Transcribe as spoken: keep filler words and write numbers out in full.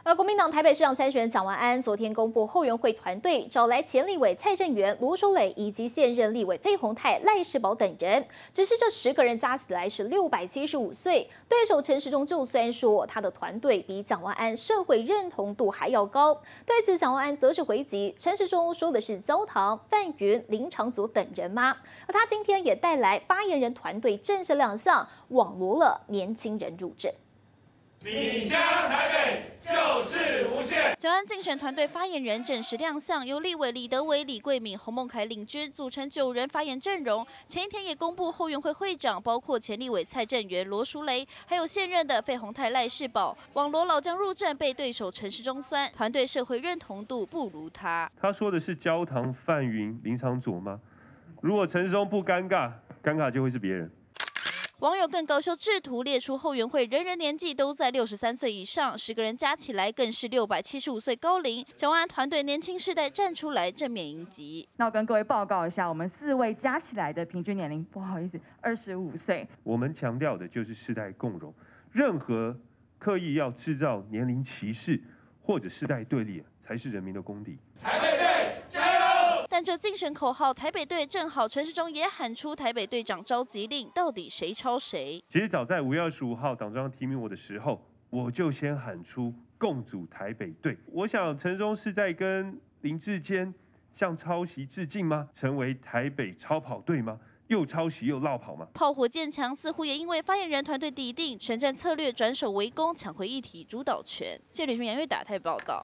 而国民党台北市长参选人蒋万安昨天公布后援会团队，找来前立委蔡正元、罗淑蕾以及现任立委费鸿泰、赖世宝等人。只是这十个人加起来是六百七十五岁。对手陈时中就算说他的团队比蒋万安社会认同度还要高，对此蒋万安则是回击，陈时中说的是焦糖、范云、林长佐等人吗？而他今天也带来发言人团队正式亮相，网罗了年轻人入阵。 你家台北就是无限。 蒋万安竞选团队发言人正式亮相，由立委李德维、李桂敏、洪孟凯领军，组成九人发言阵容。前一天也公布后援会会长，包括前立委蔡正元、罗淑蕾，还有现任的费鸿泰、赖世宝。网罗老将入阵，被对手陈时中酸，团队社会认同度不如他。 他说的是焦糖、范云、林长佐吗？如果陈时中不尴尬，尴尬就会是别人。 网友更高修制图，列出后援会人人年纪都在六十三岁以上，十个人加起来更是六百七十五岁高龄。蒋万安团队年轻世代站出来正面迎击。 那我跟各位报告一下，我们四位加起来的平均年龄，不好意思，二十五岁。我们强调的就是世代共融，任何刻意要制造年龄歧视或者世代对立，才是人民的公敌。 台北队加油！ 但这竞选口号，台北队正好，陈时中也喊出台北队长召集令，到底谁抄谁？ 其实早在五月二十五号党中央提名我的时候，我就先喊出共组台北队。我想陈时中是在跟林智坚向抄袭致敬吗？成为台北超跑队吗？ 又抄袭又落跑吗？ 炮火渐强，似乎也因为发言人团队底定，选战策略转手围攻，抢回议题主导权。记者吕明杨月打台报道。